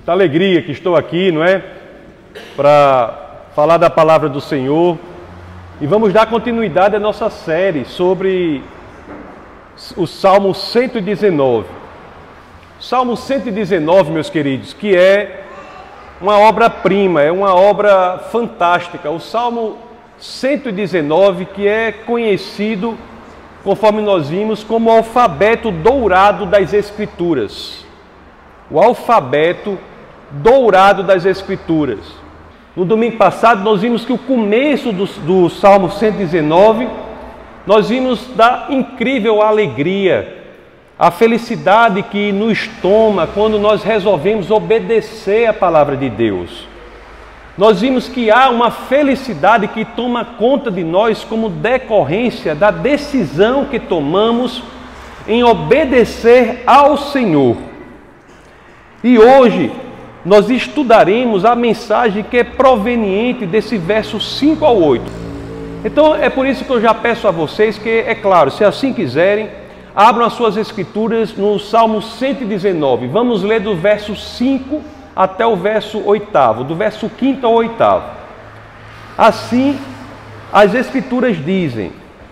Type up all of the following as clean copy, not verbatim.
muita alegria que estou aqui, não é? Para falar da palavra do Senhor. E vamos dar continuidade à nossa série sobre o Salmo 119. Salmo 119, meus queridos, que é uma obra-prima, é uma obra fantástica. O Salmo 119, que é conhecido, conforme nós vimos, como o alfabeto dourado das Escrituras. O alfabeto dourado das Escrituras. No domingo passado, nós vimos que o começo do Salmo 119, nós vimos da incrível alegria, a felicidade que nos toma quando nós resolvemos obedecer a palavra de Deus. Nós vimos que há uma felicidade que toma conta de nós como decorrência da decisão que tomamos em obedecer ao Senhor. E hoje nós estudaremos a mensagem que é proveniente desse verso 5 ao 8. Então é por isso que eu já peço a vocês que, é claro, se assim quiserem, abram as suas escrituras no Salmo 119. Vamos ler do verso 5 até o verso 8º, do verso 5º ao 8º. Assim, as Escrituras dizem: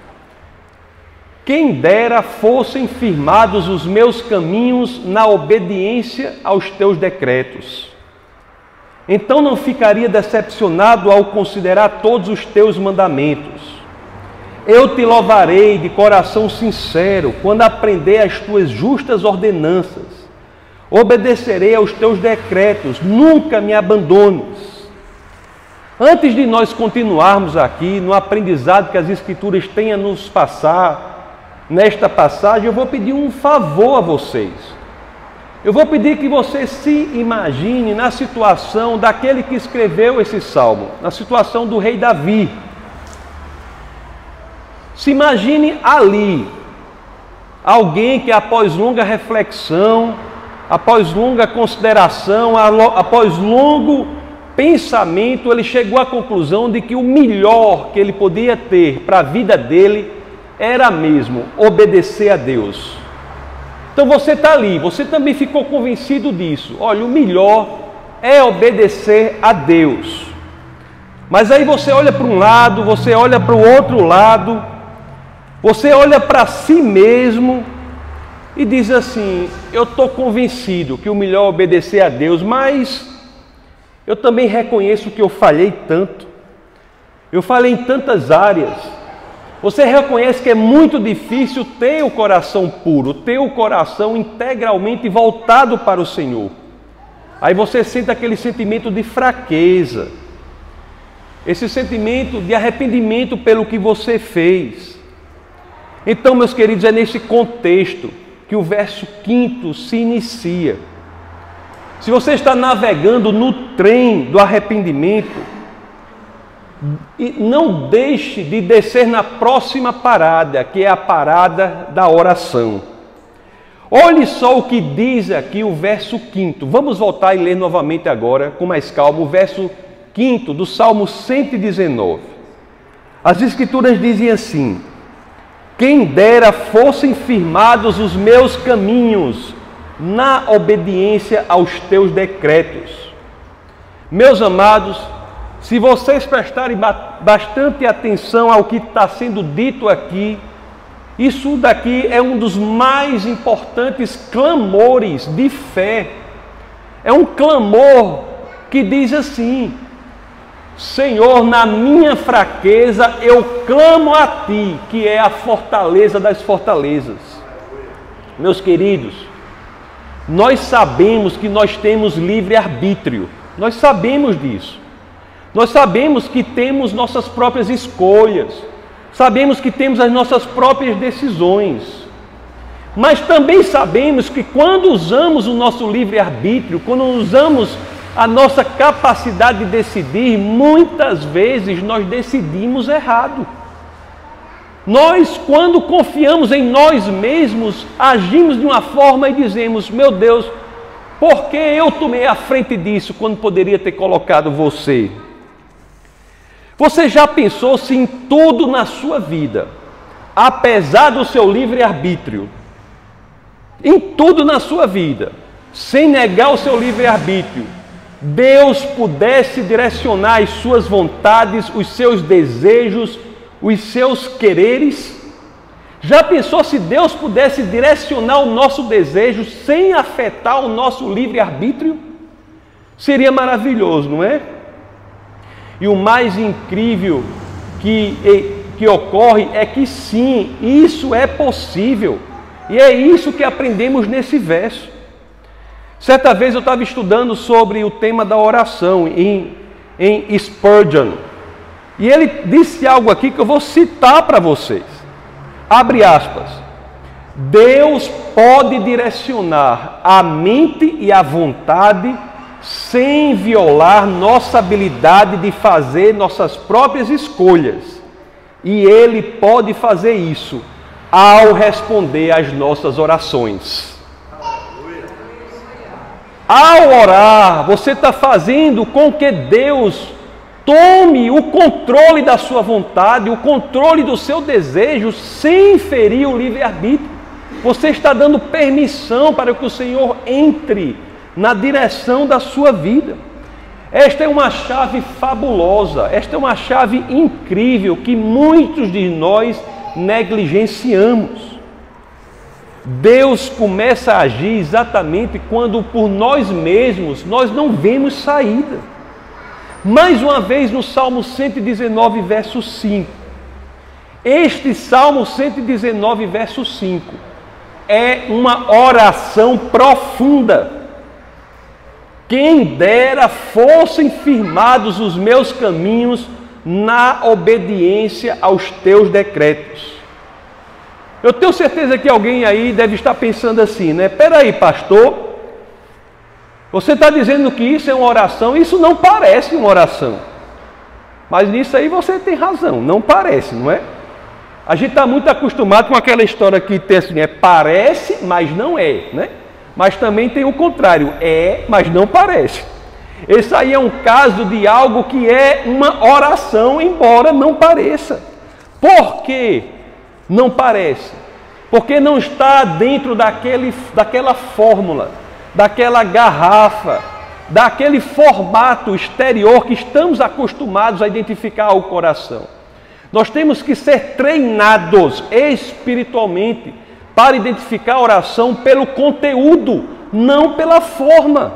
quem dera fossem firmados os meus caminhos na obediência aos teus decretos. Então não ficaria decepcionado ao considerar todos os teus mandamentos. Eu te louvarei de coração sincero quando aprender as tuas justas ordenanças. Obedecerei aos teus decretos, nunca me abandones. Antes de nós continuarmos aqui no aprendizado que as Escrituras têm a nos passar, nesta passagem, eu vou pedir um favor a vocês. Eu vou pedir que você se imagine na situação daquele que escreveu esse salmo, na situação do rei Davi. Se imagine ali, alguém que após longa reflexão, após longa consideração, após longo pensamento, ele chegou à conclusão de que o melhor que ele podia ter para a vida dele era mesmo obedecer a Deus. Então você está ali, você também ficou convencido disso. Olha, o melhor é obedecer a Deus. Mas aí você olha para um lado, você olha para o outro lado, você olha para si mesmo e diz assim: eu estou convencido que o melhor é obedecer a Deus, mas eu também reconheço que eu falhei tanto. Eu falhei em tantas áreas. Você reconhece que é muito difícil ter o coração puro, ter o coração integralmente voltado para o Senhor. Aí você sente aquele sentimento de fraqueza, esse sentimento de arrependimento pelo que você fez. Então, meus queridos, é nesse contexto que o verso 5º se inicia. Se você está navegando no trem do arrependimento, não deixe de descer na próxima parada, que é a parada da oração. Olhe só o que diz aqui o verso 5º. Vamos voltar e ler novamente agora, com mais calma, o verso 5º do Salmo 119. As Escrituras dizem assim: quem dera fossem firmados os meus caminhos na obediência aos teus decretos. Meus amados, se vocês prestarem bastante atenção ao que está sendo dito aqui, isso daqui é um dos mais importantes clamores de fé. É um clamor que diz assim: Senhor, na minha fraqueza eu clamo a Ti, que é a fortaleza das fortalezas. Meus queridos, nós sabemos que nós temos livre-arbítrio. Nós sabemos disso. Nós sabemos que temos nossas próprias escolhas. Sabemos que temos as nossas próprias decisões. Mas também sabemos que quando usamos o nosso livre-arbítrio, quando usamos a nossa capacidade de decidir, muitas vezes nós decidimos errado. Nós, quando confiamos em nós mesmos, agimos de uma forma e dizemos: meu Deus, por que eu tomei a frente disso quando poderia ter colocado você? Você já pensou se em tudo na sua vida, apesar do seu livre-arbítrio, em tudo na sua vida, sem negar o seu livre-arbítrio, Deus pudesse direcionar as suas vontades, os seus desejos, os seus quereres? Já pensou se Deus pudesse direcionar o nosso desejo sem afetar o nosso livre-arbítrio? Seria maravilhoso, não é? E o mais incrível que ocorre é que sim, isso é possível. E é isso que aprendemos nesse verso. Certa vez eu estava estudando sobre o tema da oração em Spurgeon. E ele disse algo aqui que eu vou citar para vocês. Abre aspas. Deus pode direcionar a mente e a vontade sem violar nossa habilidade de fazer nossas próprias escolhas. E Ele pode fazer isso ao responder às nossas orações. Ao orar, você está fazendo com que Deus tome o controle da sua vontade, o controle do seu desejo, sem ferir o livre-arbítrio. Você está dando permissão para que o Senhor entre na direção da sua vida. Esta é uma chave fabulosa, esta é uma chave incrível que muitos de nós negligenciamos. Deus começa a agir exatamente quando por nós mesmos nós não vemos saída. Mais uma vez no Salmo 119, verso 5. Este Salmo 119, verso 5 é uma oração profunda. Quem dera fossem firmados os meus caminhos na obediência aos teus decretos. Eu tenho certeza que alguém aí deve estar pensando assim, né? Peraí, pastor, você está dizendo que isso é uma oração? Isso não parece uma oração. Mas nisso aí você tem razão, não parece, não é? A gente está muito acostumado com aquela história que tem assim, parece, mas não é, né? Mas também tem o contrário, mas não parece. Esse aí é um caso de algo que é uma oração, embora não pareça. Por quê? Não parece. Porque não está dentro daquela fórmula, daquela garrafa, daquele formato exterior que estamos acostumados a identificar o coração. Nós temos que ser treinados espiritualmente para identificar a oração pelo conteúdo, não pela forma.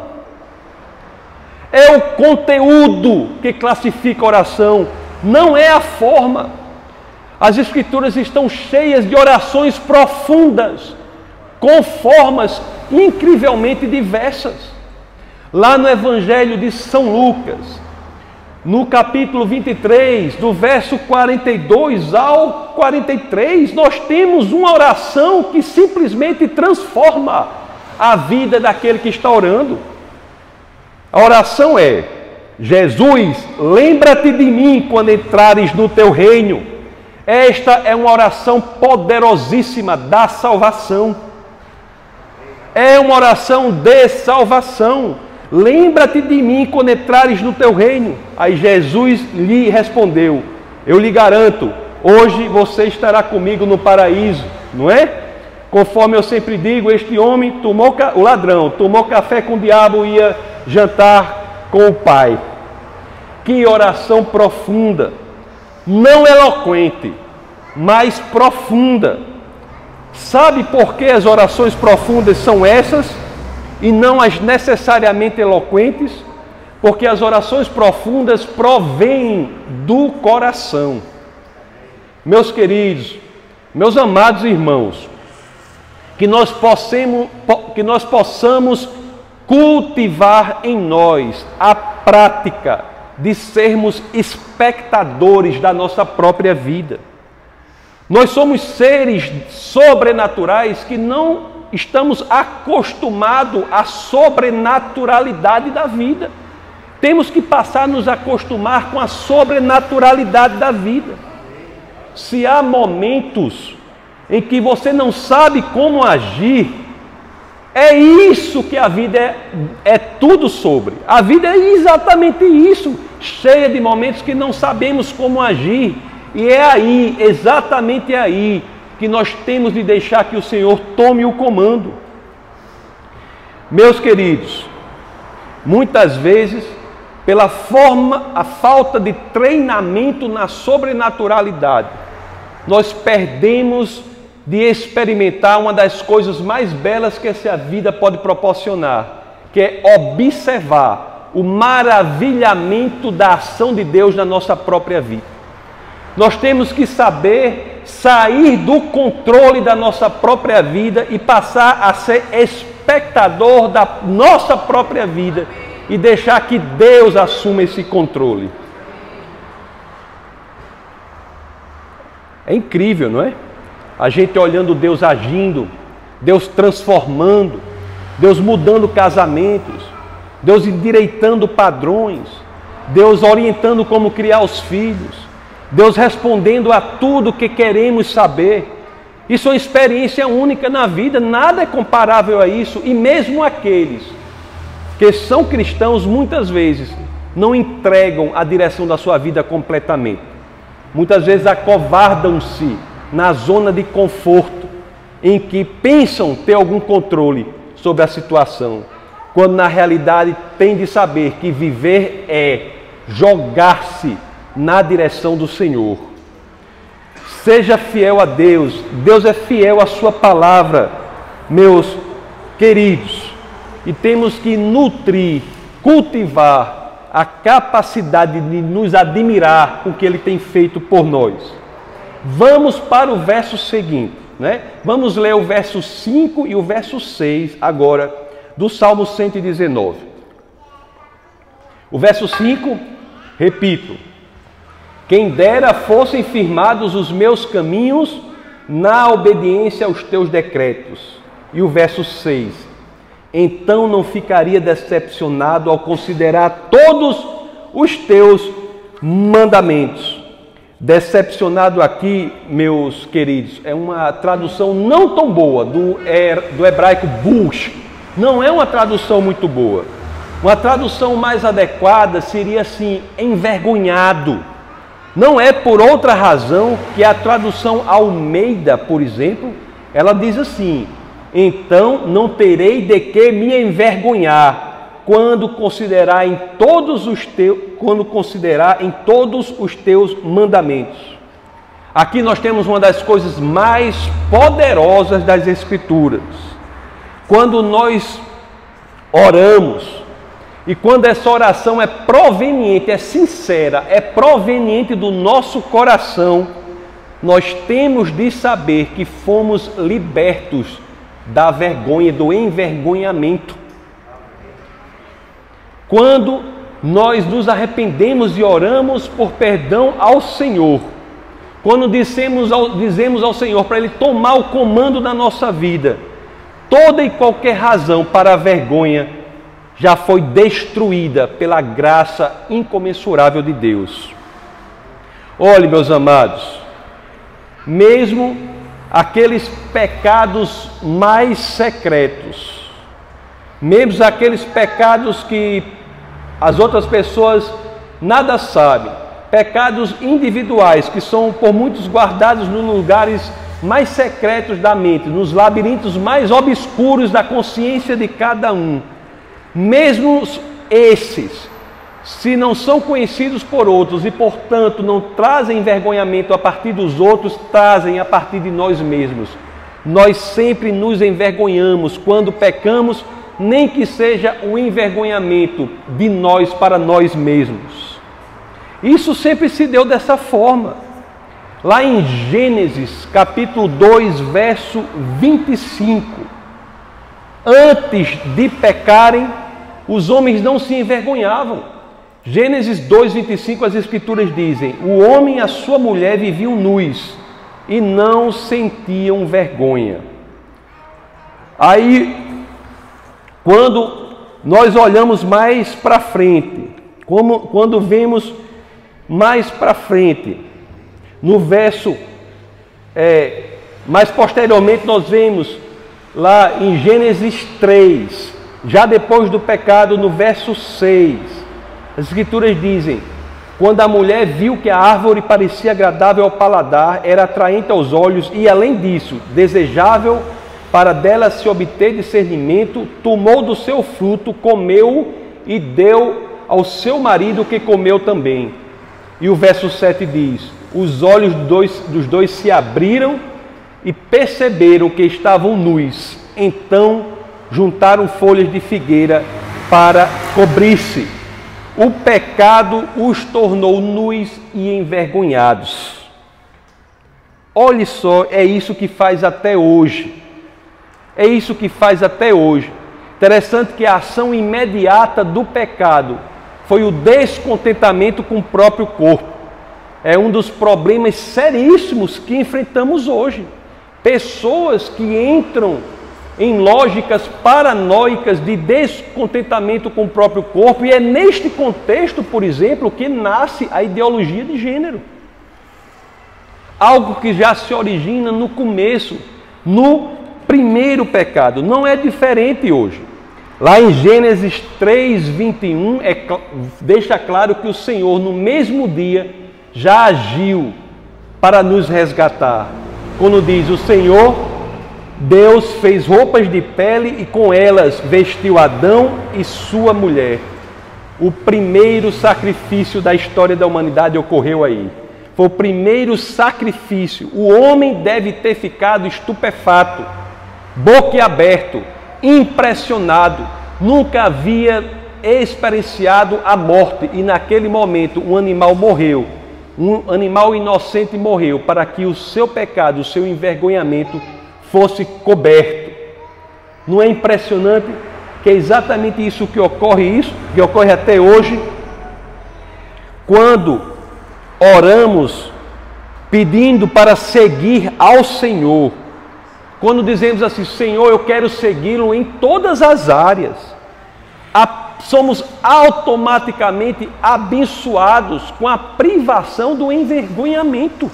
É o conteúdo que classifica a oração, não é a forma. As Escrituras estão cheias de orações profundas, com formas incrivelmente diversas. Lá no Evangelho de São Lucas, no capítulo 23, do verso 42 ao 43, nós temos uma oração que simplesmente transforma a vida daquele que está orando. A oração é: Jesus, lembra-te de mim quando entrares no teu reino. Esta é uma oração poderosíssima da salvação. É uma oração de salvação. Lembra-te de mim quando entrares no teu reino. Aí Jesus lhe respondeu: eu lhe garanto, hoje você estará comigo no paraíso, não é? Conforme eu sempre digo, este homem o ladrão tomou café com o diabo e ia jantar com o Pai. Que oração profunda, não eloquente, mas profunda. Sabe por que as orações profundas são essas e não as necessariamente eloquentes? Porque as orações profundas provêm do coração. Meus queridos, meus amados irmãos, que nós possamos cultivar em nós a prática de sermos espectadores da nossa própria vida. Nós somos seres sobrenaturais que não estamos acostumados à sobrenaturalidade da vida. Temos que passar a nos acostumar com a sobrenaturalidade da vida. Se há momentos em que você não sabe como agir, é isso que a vida é tudo sobre. A vida é exatamente isso, cheia de momentos que não sabemos como agir. E é aí, exatamente aí, que nós temos de deixar que o Senhor tome o comando. Meus queridos, muitas vezes, a falta de treinamento na sobrenaturalidade, nós perdemos de experimentar uma das coisas mais belas que essa vida pode proporcionar, que é observar o maravilhamento da ação de Deus na nossa própria vida. Nós temos que saber sair do controle da nossa própria vida e passar a ser espectador da nossa própria vida e deixar que Deus assuma esse controle. É incrível, não é? A gente olhando Deus agindo, Deus transformando, Deus mudando casamentos, Deus endireitando padrões, Deus orientando como criar os filhos, Deus respondendo a tudo que queremos saber. Isso é uma experiência única na vida, nada é comparável a isso. E mesmo aqueles que são cristãos, muitas vezes, não entregam a direção da sua vida completamente. Muitas vezes acovardam-se na zona de conforto, em que pensam ter algum controle sobre a situação, quando na realidade tem de saber que viver é jogar-se na direção do Senhor. Seja fiel a Deus, Deus é fiel à sua palavra, meus queridos, e temos que nutrir, cultivar a capacidade de nos admirar com o que Ele tem feito por nós. Vamos para o verso seguinte, né? Vamos ler o verso 5 e o verso 6 agora, do Salmo 119. O verso 5, repito: quem dera fossem firmados os meus caminhos na obediência aos teus decretos. E o verso 6, então não ficaria decepcionado ao considerar todos os teus mandamentos. Decepcionado aqui, meus queridos, é uma tradução não tão boa do hebraico bush. Não é uma tradução muito boa. Uma tradução mais adequada seria assim, envergonhado. Não é por outra razão que a tradução Almeida, por exemplo, ela diz assim: então não terei de que me envergonhar quando considerar em todos os teus mandamentos. Aqui nós temos uma das coisas mais poderosas das Escrituras. Quando nós oramos, e quando essa oração é proveniente, é sincera, é proveniente do nosso coração, nós temos de saber que fomos libertos da vergonha, do envergonhamento. Quando nós nos arrependemos e oramos por perdão ao Senhor, quando dizemos ao Senhor para Ele tomar o comando da nossa vida, toda e qualquer razão para a vergonha já foi destruída pela graça incomensurável de Deus. Olhe, meus amados, mesmo aqueles pecados mais secretos, mesmo aqueles pecados que as outras pessoas nada sabem, pecados individuais que são por muitos guardados nos lugares mais secretos da mente, nos labirintos mais obscuros da consciência de cada um, mesmo esses, se não são conhecidos por outros e, portanto, não trazem envergonhamento a partir dos outros, trazem a partir de nós mesmos. Nós sempre nos envergonhamos quando pecamos, nem que seja o envergonhamento de nós para nós mesmos. Isso sempre se deu dessa forma. Lá em Gênesis, capítulo 2, verso 25. Antes de pecarem, os homens não se envergonhavam. Gênesis 2, 25, as Escrituras dizem: o homem e a sua mulher viviam nus e não sentiam vergonha. Aí, quando nós olhamos mais para frente, quando vemos mais para frente, no verso, mais posteriormente nós vemos lá em Gênesis 3, já depois do pecado, no verso 6, as Escrituras dizem: quando a mulher viu que a árvore parecia agradável ao paladar, era atraente aos olhos e, além disso, desejável para dela se obter discernimento, tomou do seu fruto, comeu e deu ao seu marido, que comeu também. E o verso 7 diz: os olhos dos dois se abriram e perceberam que estavam nus. Então juntaram folhas de figueira para cobrir-se. O pecado os tornou nus e envergonhados. Olhe só, é isso que faz até hoje. É isso que faz até hoje. Interessante que a ação imediata do pecado foi o descontentamento com o próprio corpo. É um dos problemas seríssimos que enfrentamos hoje. Pessoas que entram em lógicas paranoicas de descontentamento com o próprio corpo, e é neste contexto, por exemplo, que nasce a ideologia de gênero. Algo que já se origina no começo, no primeiro pecado. Não é diferente hoje. Lá em Gênesis 3:21, deixa claro que o Senhor, no mesmo dia, já agiu para nos resgatar. Quando diz: o Senhor, Deus, fez roupas de pele e com elas vestiu Adão e sua mulher. O primeiro sacrifício da história da humanidade ocorreu aí. Foi o primeiro sacrifício. O homem deve ter ficado estupefato, boquiaberto, impressionado. Nunca havia experienciado a morte, e naquele momento um animal morreu. Um animal inocente morreu para que o seu pecado, o seu envergonhamento fosse coberto. Não é impressionante que é exatamente isso que ocorre até hoje? Quando oramos pedindo para seguir ao Senhor, quando dizemos assim: Senhor, eu quero segui-lo em todas as áreas, somos automaticamente abençoados com a privação do envergonhamento.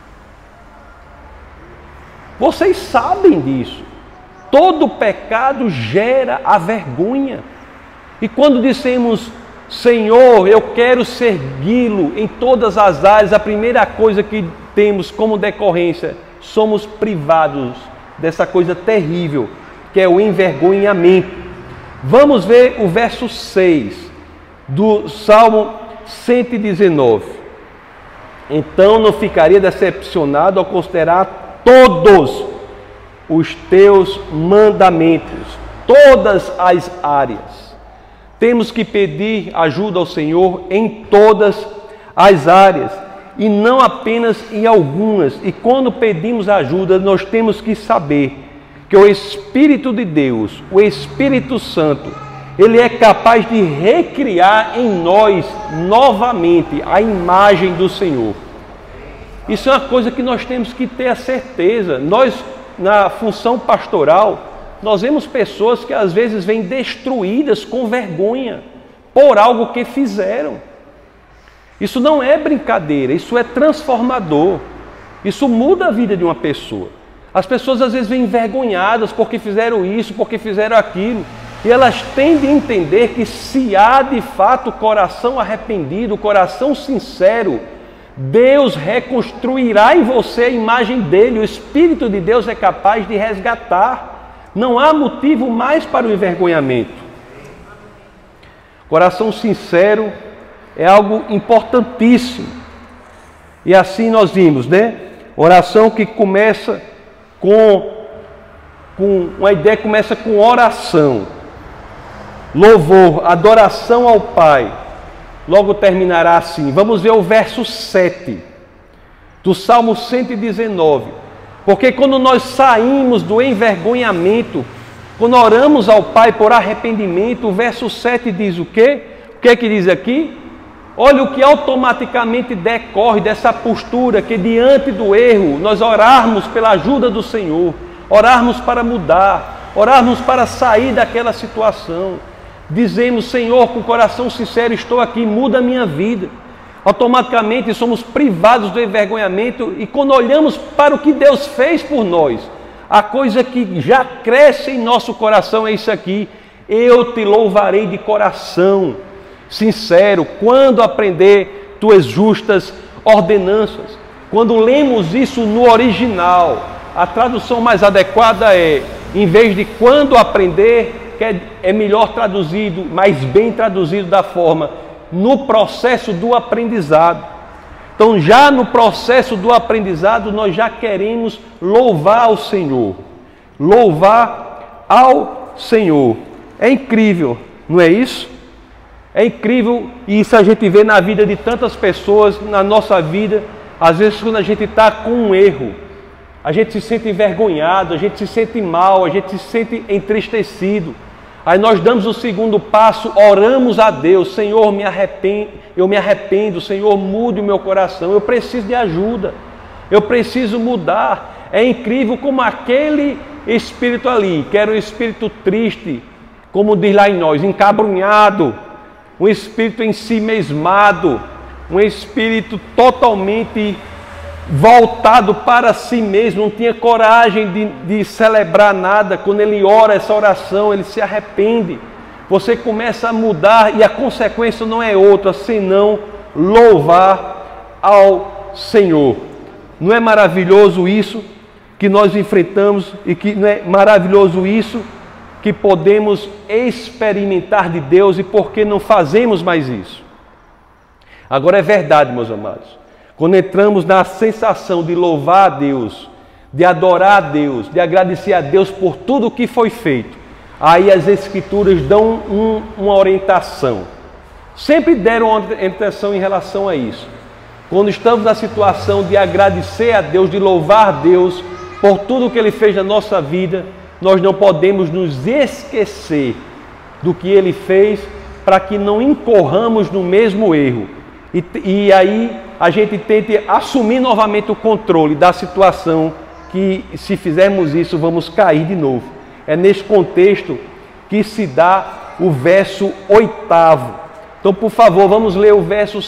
Vocês sabem disso. Todo pecado gera a vergonha. E quando dissemos: Senhor, eu quero segui-lo em todas as áreas, a primeira coisa que temos como decorrência, somos privados dessa coisa terrível, que é o envergonhamento. Vamos ver o verso 6 do Salmo 119. Então não ficaria decepcionado ao considerar todos os teus mandamentos, todas as áreas. Temos que pedir ajuda ao Senhor em todas as áreas e não apenas em algumas. E quando pedimos ajuda, nós temos que saber que o Espírito de Deus, o Espírito Santo, ele é capaz de recriar em nós novamente a imagem do Senhor. Isso é uma coisa que nós temos que ter a certeza. Nós, na função pastoral, nós vemos pessoas que às vezes vêm destruídas com vergonha por algo que fizeram. Isso não é brincadeira, isso é transformador. Isso muda a vida de uma pessoa. As pessoas às vezes vêm envergonhadas porque fizeram isso, porque fizeram aquilo. E elas têm de entender que se há de fato coração arrependido, coração sincero, Deus reconstruirá em você a imagem dele. O Espírito de Deus é capaz de resgatar. Não há motivo mais para o envergonhamento. Coração sincero é algo importantíssimo. E assim nós vimos, né? Oração que começa uma ideia que começa com oração, louvor, adoração ao Pai. Logo terminará assim. Vamos ver o verso 7 do Salmo 119. Porque quando nós saímos do envergonhamento, quando oramos ao Pai por arrependimento, o verso 7 diz o quê? O que é que diz aqui? Olha o que automaticamente decorre dessa postura, que diante do erro, nós orarmos pela ajuda do Senhor, orarmos para mudar, orarmos para sair daquela situação. Dizemos: Senhor, com o coração sincero, estou aqui, muda a minha vida. Automaticamente somos privados do envergonhamento, e quando olhamos para o que Deus fez por nós, a coisa que já cresce em nosso coração é isso aqui: eu te louvarei de coração sincero, quando aprender tuas justas ordenanças. Quando lemos isso no original, a tradução mais adequada é: em vez de quando aprender, que é melhor traduzido, mais bem traduzido da forma, no processo do aprendizado. Então, já no processo do aprendizado, nós já queremos louvar ao Senhor. Louvar ao Senhor. É incrível, não é isso? É incrível, e isso a gente vê na vida de tantas pessoas, na nossa vida. Às vezes, quando a gente está com um erro, a gente se sente envergonhado, a gente se sente mal, a gente se sente entristecido. Aí nós damos o segundo passo, oramos a Deus: Senhor, eu me arrependo, Senhor, mude o meu coração, eu preciso de ajuda, eu preciso mudar. É incrível como aquele espírito ali, que era um espírito triste, como diz lá em nós, encabrunhado, um espírito em si mesmado, um espírito totalmente voltado para si mesmo, não tinha coragem de celebrar nada. Quando ele ora essa oração, ele se arrepende. Você começa a mudar e a consequência não é outra senão louvar ao Senhor. Não é maravilhoso isso que nós enfrentamos, e que não é maravilhoso isso que podemos experimentar de Deus, e por que não fazemos mais isso? Agora é verdade, meus amados, quando entramos na sensação de louvar a Deus, de adorar a Deus, de agradecer a Deus por tudo o que foi feito, aí as Escrituras dão uma orientação. Sempre deram uma orientação em relação a isso. Quando estamos na situação de agradecer a Deus, de louvar a Deus por tudo o que Ele fez na nossa vida, nós não podemos nos esquecer do que Ele fez, para que não incorramos no mesmo erro. E aí a gente tente assumir novamente o controle da situação, que se fizermos isso vamos cair de novo. É nesse contexto que se dá o verso 8º. Então, por favor, vamos ler o verso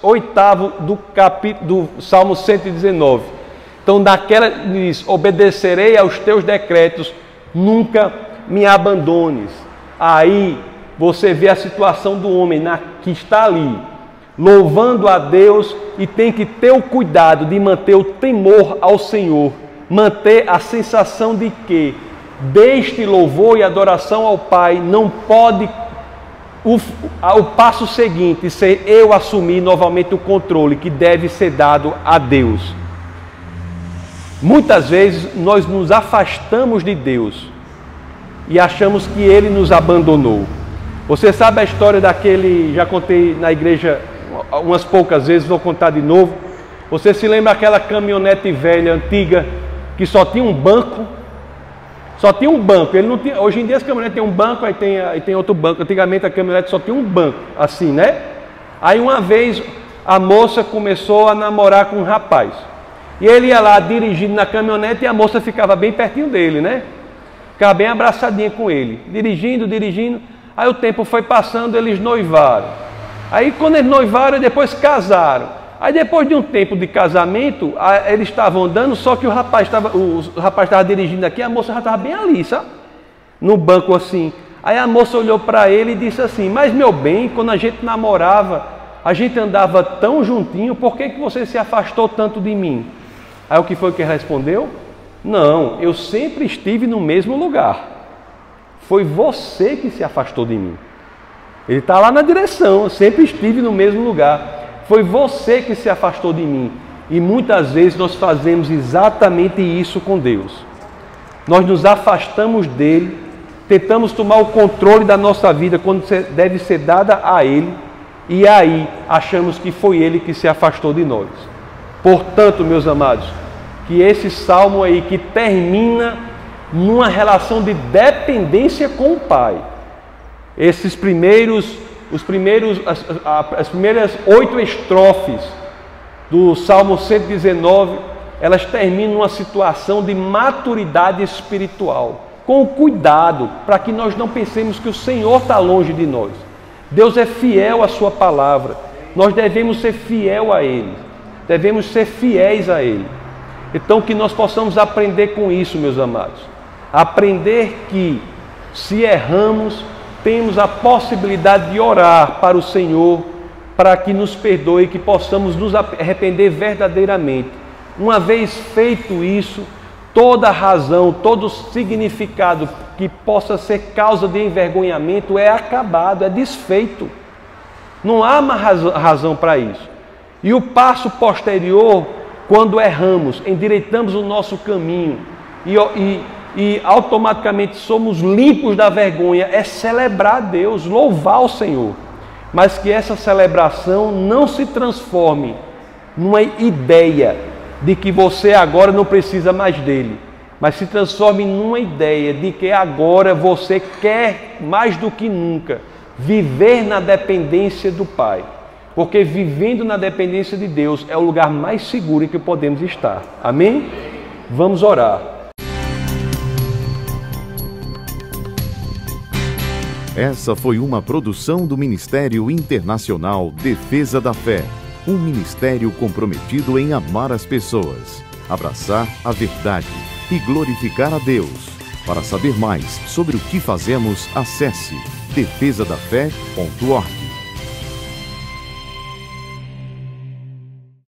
8º do Salmo 119. Então, naquela diz: obedecerei aos teus decretos, nunca me abandones. Aí você vê a situação do homem que está ali, louvando a Deus, e tem que ter o cuidado de manter o temor ao Senhor, manter a sensação de que deste louvor e adoração ao Pai não pode o passo seguinte ser eu assumir novamente o controle que deve ser dado a Deus. Muitas vezes nós nos afastamos de Deus e achamos que Ele nos abandonou. Você sabe a história daquele, já contei na igreja umas poucas vezes, vou contar de novo. Você se lembra aquela caminhonete velha, antiga, que só tinha um banco? Só tinha um banco. Ele não tinha, hoje em dia as caminhonetes têm um banco, aí tem outro banco. Antigamente a caminhonete só tinha um banco, assim, né? Aí uma vez a moça começou a namorar com um rapaz. E ele ia lá dirigindo na caminhonete e a moça ficava bem pertinho dele, né? Ficava bem abraçadinha com ele, dirigindo. Aí o tempo foi passando, eles noivaram. Aí quando eles noivaram, depois casaram. Aí depois de um tempo de casamento, eles estavam andando, só que o rapaz estava dirigindo aqui, a moça já estava bem ali, sabe? No banco assim. Aí a moça olhou para ele e disse assim: mas meu bem, quando a gente namorava, a gente andava tão juntinho, por que você se afastou tanto de mim? Aí o que foi que ele respondeu? Não, eu sempre estive no mesmo lugar. Foi você que se afastou de mim. Ele está lá na direção, eu sempre estive no mesmo lugar. Foi você que se afastou de mim. E muitas vezes nós fazemos exatamente isso com Deus. Nós nos afastamos dele, tentamos tomar o controle da nossa vida quando deve ser dada a Ele, e aí achamos que foi Ele que se afastou de nós. Portanto, meus amados, que esse salmo aí, que termina numa relação de dependência com o Pai, as primeiras 8 estrofes do Salmo 119, elas terminam numa situação de maturidade espiritual, com cuidado, para que nós não pensemos que o Senhor está longe de nós. Deus é fiel à sua palavra, nós devemos ser fiel a Ele, devemos ser fiéis a Ele. Então que nós possamos aprender com isso, meus amados, aprender que se erramos, temos a possibilidade de orar para o Senhor, para que nos perdoe, que possamos nos arrepender verdadeiramente. Uma vez feito isso, Toda razão, todo significado que possa ser causa de envergonhamento é acabado, é desfeito. Não há mais razão para isso. E o passo posterior, quando erramos, endireitamos o nosso caminho e automaticamente somos limpos da vergonha, é celebrar a Deus, louvar o Senhor. Mas que essa celebração não se transforme numa ideia de que você agora não precisa mais dele, mas se transforme numa ideia de que agora você quer mais do que nunca viver na dependência do Pai. Porque vivendo na dependência de Deus é o lugar mais seguro em que podemos estar. Amém? Vamos orar. Essa foi uma produção do Ministério Internacional Defesa da Fé, um ministério comprometido em amar as pessoas, abraçar a verdade e glorificar a Deus. Para saber mais sobre o que fazemos, acesse defesadafé.org.